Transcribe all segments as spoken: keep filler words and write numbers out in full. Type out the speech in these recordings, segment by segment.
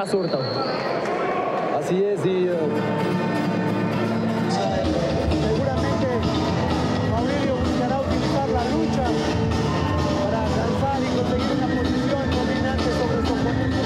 Basurto. Así es, y... Uh... seguramente Maurilio buscará utilizar la lucha para alcanzar y conseguir una posición dominante sobre su oponente.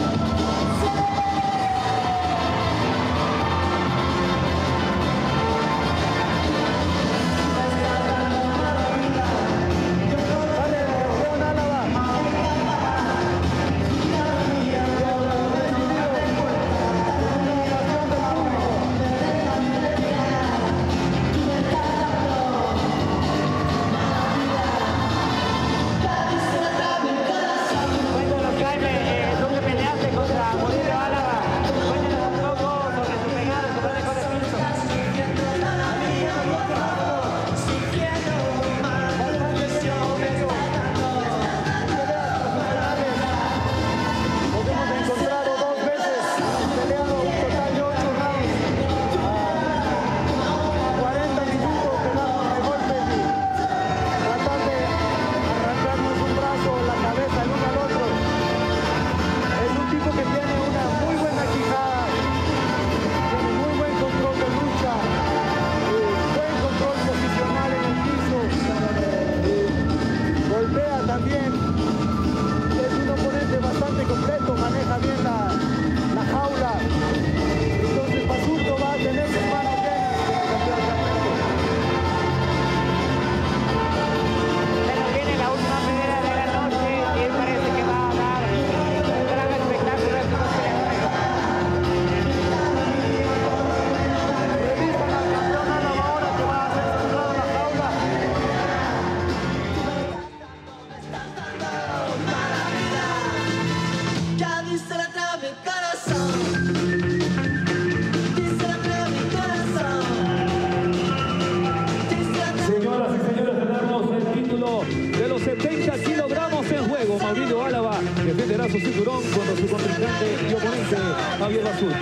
Maurilio Álava defenderá su cinturón cuando su contrincante y oponente Javier Basurto.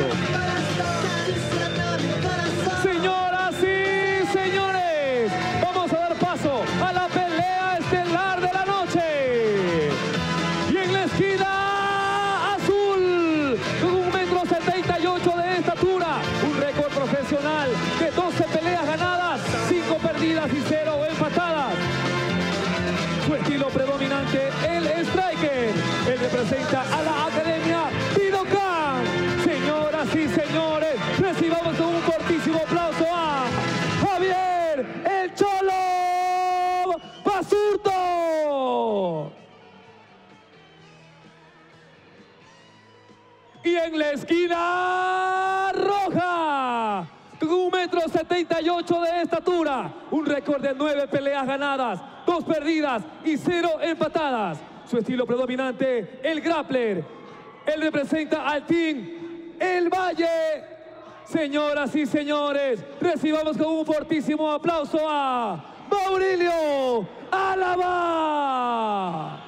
Señoras y señores, vamos a dar paso a la pelea estelar de la noche. Y en la esquina azul, con un metro setenta y ocho de estatura, un récord profesional de doce peleas ganadas, cinco perdidas y cero empatadas. Su estilo predominante, el striker. Él representa a la Academia Budokan. Señoras y señores, recibamos con un fortísimo aplauso a Javier El Cholo Basurto. Y en la esquina roja, con un metro setenta y ocho de estatura, un récord de nueve peleas ganadas, dos perdidas y cero empatadas. Su estilo predominante, el grappler. Él representa al Team El Valle. Señoras y señores, recibamos con un fortísimo aplauso a Maurilio Álava.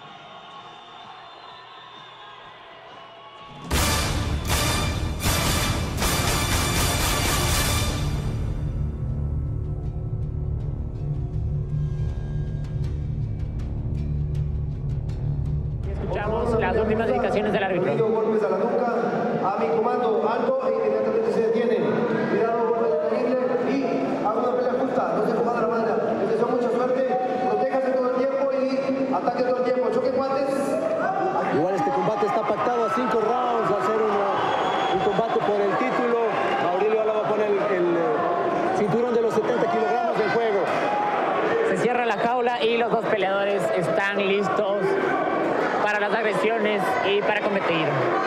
Escuchamos las últimas indicaciones del árbitro. Golpes a la nuca, a mi comando alto e inmediatamente se detiene. Cuidado, golpe de caerle y haga una pelea justa, no se coja de la banda. Les deseo mucha suerte, protéjase todo el tiempo y ataque todo el tiempo. Choque guantes. Igual este combate está pactado a cinco rounds, va a ser una, un combate por el título. Maurilio Álava pone el, el cinturón de los setenta kilogramos del juego. Se cierra la jaula y los dos peleadores están listos para las agresiones y para competir.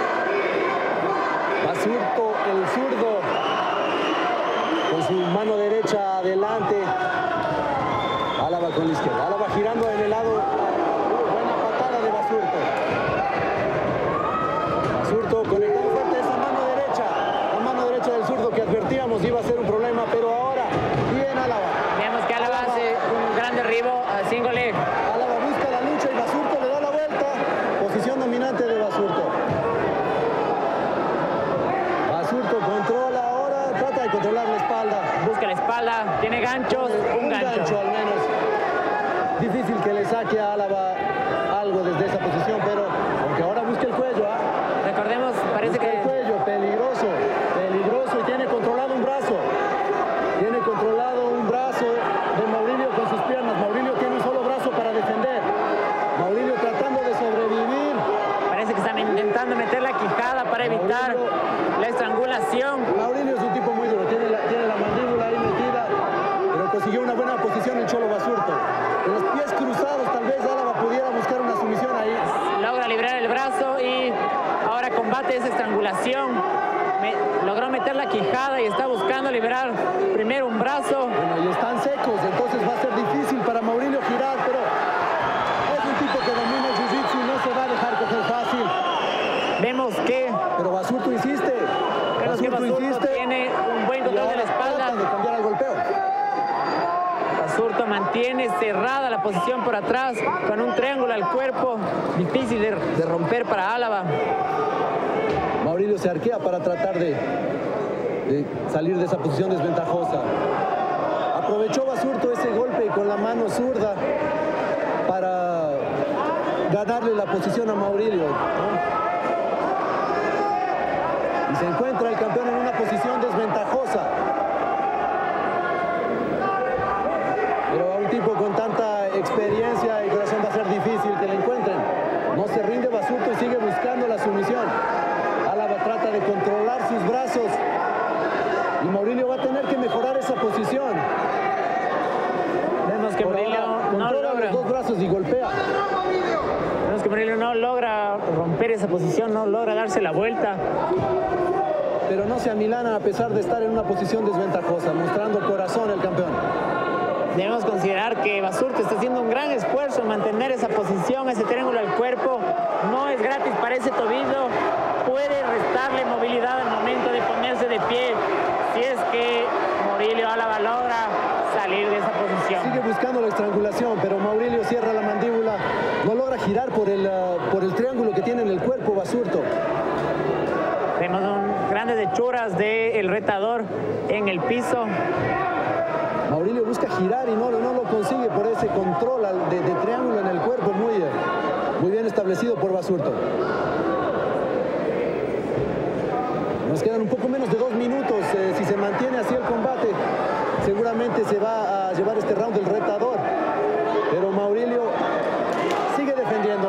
Basurto, el zurdo, con su mano derecha adelante. Álava con la izquierda. Álava girando en el lado. Buena patada de Basurto. Basurto conectando fuerte esa mano derecha. La mano derecha del zurdo que advertíamos iba a ser un problema, pero ahora bien Álava. Vemos que Álava hace un gran derribo a single leg. Álava busca la lucha y Basurto le da la vuelta. Posición dominante de Basurto. Basurto controla ahora, trata de controlar la espalda. Busca la espalda, tiene ganchos, un, un gancho. gancho al menos. Difícil que le saque a Álava algo desde esa posición, pero aunque ahora busque el cuello. ¿eh? Recordemos, parece busca que primero un brazo. Bueno, y están secos, entonces va a ser difícil para Maurilio girar, pero es un tipo que domina el jiu-jitsu y no se va a dejar coger fácil. Vemos que, Pero Basurto insiste. vemos que Basurto Basurto insiste. tiene un buen Y control de la ahora espalda. tratan de cambiar al golpeo. Basurto mantiene cerrada la posición por atrás con un triángulo al cuerpo. Difícil de, de romper para Álava. Maurilio se arquea para tratar de, de salir de esa posición desventajosa. Aprovechó Basurto ese golpe con la mano zurda para ganarle la posición a Maurilio, ¿no? Y se encuentra el campeón en una posición desventajosa. Pero a un tipo con tanta experiencia y corazón va a ser difícil que le encuentren. No se rinde Basurto y sigue buscando la sumisión. Álava trata de controlar sus brazos y Maurilio va a tener que mejorar esa posición. Vemos que Por Maurilio ahora, no controla logra. los dos brazos y golpea. Vemos que Maurilio no logra romper esa posición, no logra darse la vuelta. Pero no se amilana a pesar de estar en una posición desventajosa, mostrando corazón el campeón. Debemos considerar que Basurto está haciendo un gran esfuerzo en mantener esa posición, ese triángulo al cuerpo. No es gratis para ese tobillo. Puede restarle movilidad al momento de ponerse de pie si es que Maurilio Álava logra salir de esa posición. Sigue buscando la estrangulación, pero Maurilio cierra la mandíbula. No logra girar por el, uh, por el triángulo que tiene en el cuerpo Basurto. Vemos un, grandes hechuras del retador en el piso. Maurilio busca girar y no, no lo consigue por ese control al- de, de triángulo en el cuerpo muy, eh, muy bien establecido por Basurto. Nos quedan un poco menos de dos minutos. Eh, si se mantiene así el combate, seguramente se va a llevar este round el retador. Pero Maurilio sigue defendiendo.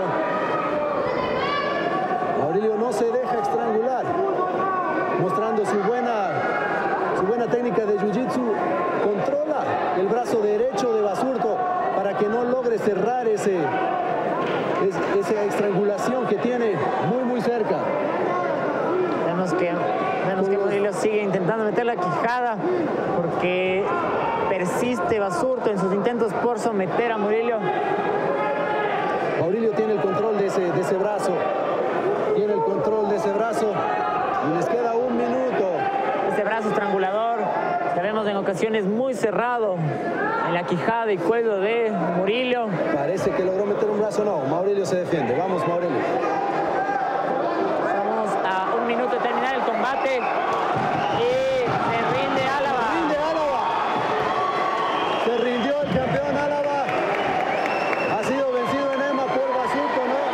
Maurilio no se deja estrangular, mostrando su buena, su buena técnica de jiu-jitsu. Controla el brazo derecho de Basurto para que no logre cerrar ese, es- esa estrangulación que tiene muy, muy cerca. Vemos que, vemos que Maurilio sigue intentando meter la quijada porque persiste Basurto en sus intentos por someter a Maurilio. Maurilio tiene el control de ese, de ese brazo. Tiene el control de ese brazo. Y les queda un minuto. Ese brazo estrangulador, la vemos en ocasiones muy cerrado en la quijada y cuello de Maurilio. Parece que logró meter un brazo. No, Maurilio se defiende. Vamos, Maurilio. Estamos a un minuto de terminar el combate y se rinde Álava. Rinde Álava. Se rindió el campeón Álava. Ha sido vencido en EMA por Basurto, ¿no?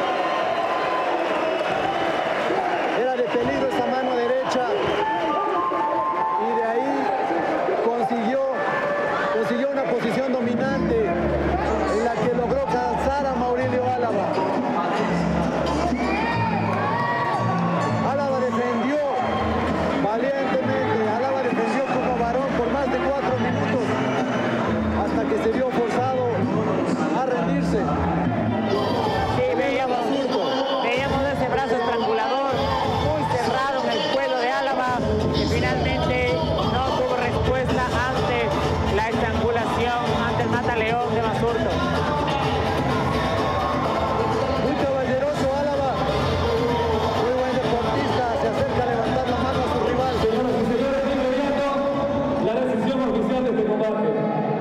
Era de peligro esa mano derecha. Y de ahí consiguió, consiguió una posición dominante en la que logró cansar a Maurilio Álava. Álava defendió valientemente, Álava defendió como varón por más de cuatro minutos hasta que se vio forzado a rendirse. Sí, veíamos, veíamos ese brazo estrangulador muy cerrado en el cuello de Álava, que finalmente no tuvo respuesta ante la estrangulación, ante el mataleón de Basurto. Muy caballeroso Álava, muy buen deportista, se acerca a levantar la mano a su rival. Señoras y señores, viendo la decisión oficial de este combate.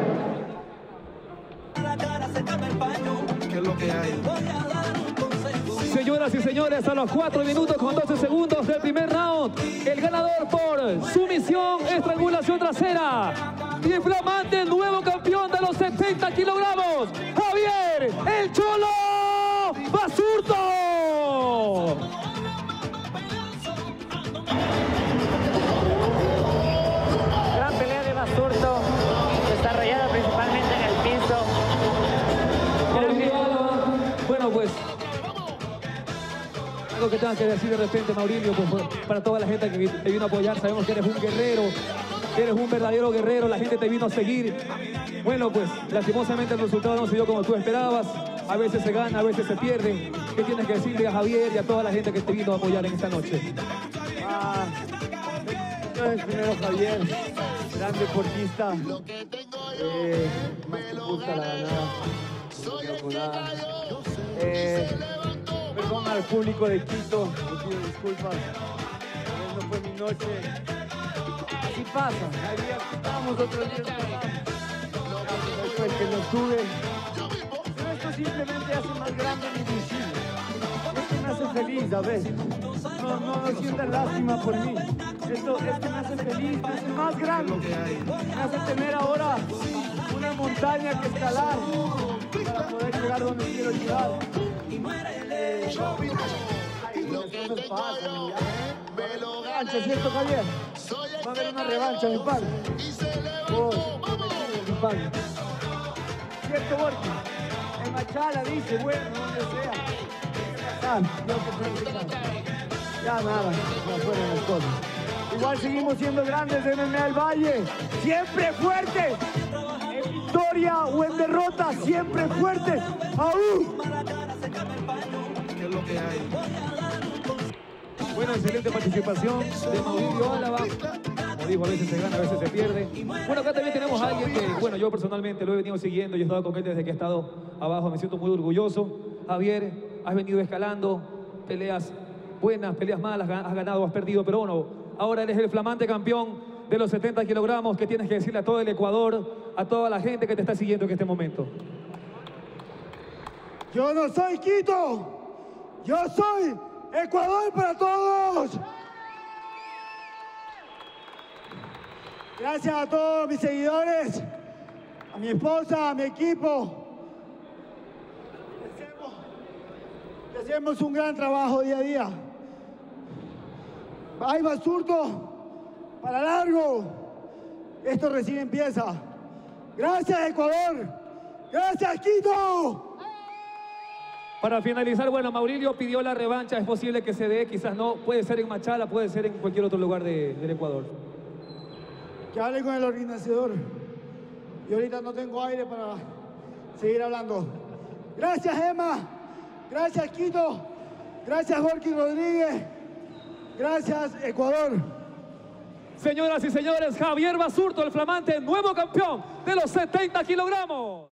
Señoras y señores, a los cuatro minutos con doce segundos del primer round, el ganador por sumisión, estrangulación trasera y el flamante nuevo campeón de los setenta kilogramos, Javier El Cholo Basurto. Gran pelea de Basurto, desarrollada principalmente en el piso. Maurilio Álava, bueno pues, algo que tenga que decir de repente, Maurilio, pues para toda la gente que te vino a apoyar, sabemos que eres un guerrero, que eres un verdadero guerrero, la gente te vino a seguir. Bueno pues, lastimosamente el resultado no se dio como tú esperabas, a veces se gana, a veces se pierde. ¿Qué tienes que decirle a Javier y a toda la gente que te vino a apoyar en esta noche? Ah, yo primero Javier, gran deportista. Eh, más que justa la ganada. No quedo con nada. Eh, perdón al público de Quito, les pido disculpas. No fue mi noche. Así pasa. Hay días que estamos, otros días que estamos. Después que no tuve. Pero esto simplemente hace más grande mi visión. Esto me hace feliz, a ver. No, no, no sientan lástima por mí. Esto, esto me hace feliz, me hace más grande. Me hace tener ahora una montaña que escalar para poder llegar donde quiero llegar. Eh, las cosas pasan. Revancha, ¿cierto, Javier? Va a haber una revancha, mi padre. Vos, mi padre. ¿Cierto, Borja? En Machala dice, bueno, donde sea. Ah, no, que ya nada, ya fueron las cosas. Igual seguimos siendo grandes en el del Valle, siempre fuertes, en victoria o en derrota, siempre fuertes. ¡Aú! ¿Qué es lo que hay? Bueno, excelente participación de Maurilio Álava. Como digo, a veces se gana, a veces se pierde. Bueno, acá también tenemos a alguien que, bueno, yo personalmente lo he venido siguiendo, yo he estado con él desde que he estado abajo, me siento muy orgulloso. Javier, has venido escalando, peleas buenas, peleas malas, has ganado, has perdido, pero bueno, ahora eres el flamante campeón de los setenta kilogramos. ¿Qué tienes que decirle a todo el Ecuador, a toda la gente que te está siguiendo en este momento? Yo no soy Quito, yo soy Ecuador para todos. Gracias a todos mis seguidores, a mi esposa, a mi equipo. Hacemos, hacemos un gran trabajo día a día. Hay Basurto para largo. Esto recién empieza. Gracias, Ecuador. Gracias, Quito. Para finalizar, bueno, Maurilio pidió la revancha, es posible que se dé, quizás no, puede ser en Machala, puede ser en cualquier otro lugar de, del Ecuador. Que hable con el organizador. Y ahorita no tengo aire para seguir hablando. Gracias, Emma. Gracias, Quito. Gracias, Borky Rodríguez. Gracias, Ecuador. Señoras y señores, Javier Basurto, el flamante nuevo campeón de los setenta kilogramos.